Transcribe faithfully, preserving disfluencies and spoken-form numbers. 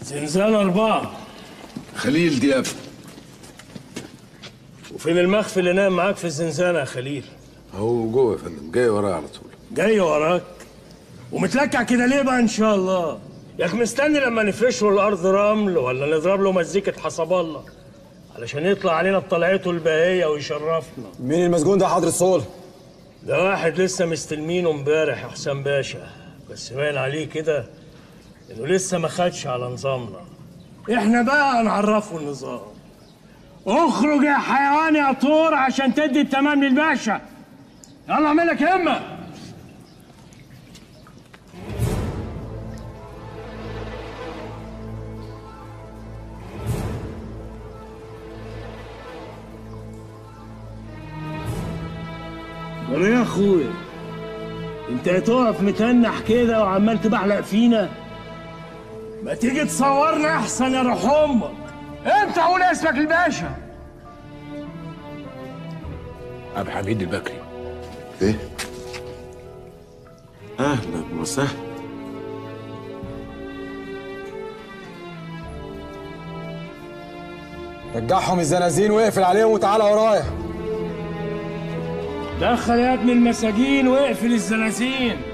زنزانة أربعة. خليل دياب. وفين المخفي اللي نام معاك في الزنزانة يا خليل؟ هو جوه يا فندم، جاي ورايا على طول. جاي وراك؟ ومتلكع كده ليه بقى إن شاء الله؟ ياك مستني لما نفرش له الأرض رمل ولا نضرب له مزيكة حسب الله علشان يطلع علينا بطلعته الباهية ويشرفنا؟ مين المسجون ده يا حضرة الصول؟ ده واحد لسه مستلمينه امبارح يا حسام باشا، بس باين عليه كده إنه لسه ما خدش على نظامنا. إحنا بقى هنعرفه النظام. اخرج يا حيوان يا طور عشان تدي التمام للباشا. يلا اعمل لك همه. يا اخويا انت هتقف متنح كده وعمال تبحلق فينا؟ ما تيجي تصورنا احسن يا روح امك. انت قول اسمك الباشا. عبد الحميد البكري. ايه؟ اهلا وسهلا. رجعهم الزنازين واقفل عليهم وتعالى ورايا. دخل يا ابن المساجين واقفل الزنازين.